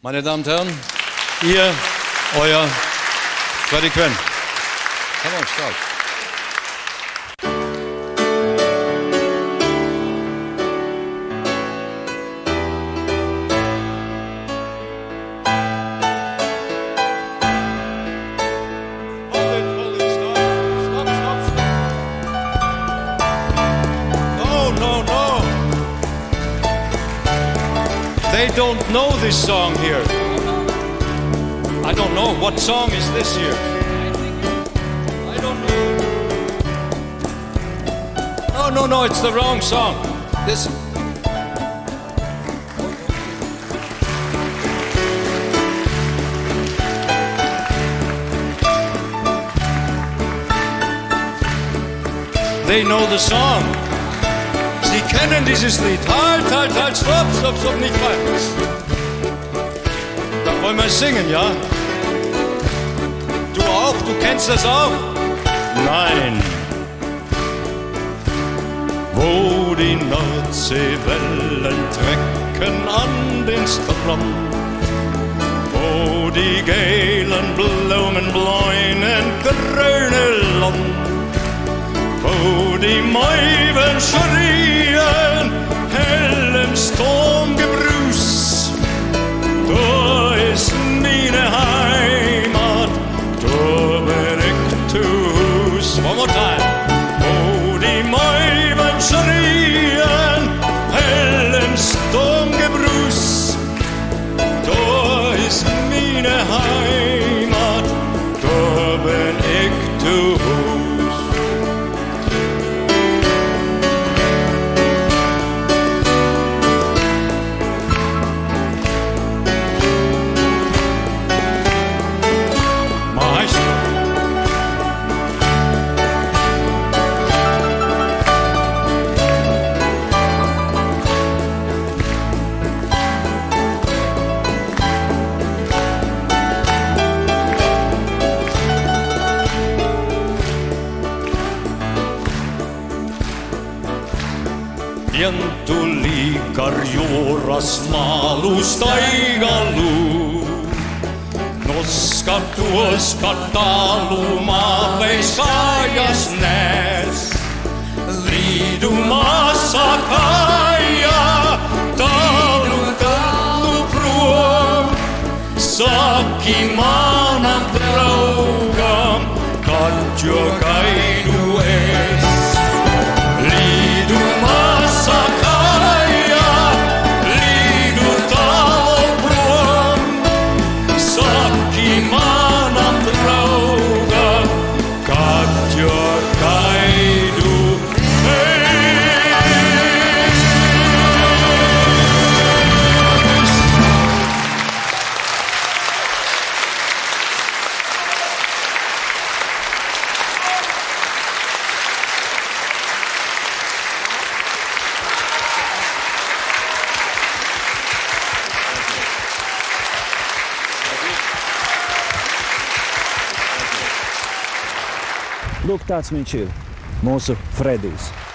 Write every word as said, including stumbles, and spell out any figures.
Meine Damen und Herren, ihr, euer Freddie Quinn. Come on, start. They don't know this song here. I don't know. What song is this here? I don't know. No, no, no, it's the wrong song. Listen. They know the song. Sie kennen dieses Lied. Halt, halt, halt, stopp, stopp, stopp, nicht rein. Dann wollen wir singen, ja? Du auch? Du kennst das auch? Nein. Wo die Nordseewellen trecken an den Strand, wo die gelen Blumen bläuen grüne Land, wo die Möwen schrien, hell im Sturmgebrüß, da ist meine Heimat, da bin ich zu Hus. One more time. Wo die Möwen schrien, hell im Sturmgebrüß, da ist meine Heimat, da bin ich zu Hus. Pientuli karjuras malus taigalu, noska tuoska taluma veiskaajas näes. Liidumassa kaija, taulu taulu pruom, sakki maanan draugam, katjo kaidu ees. Lūk, tāds viņš ir, mūsu Fredijs.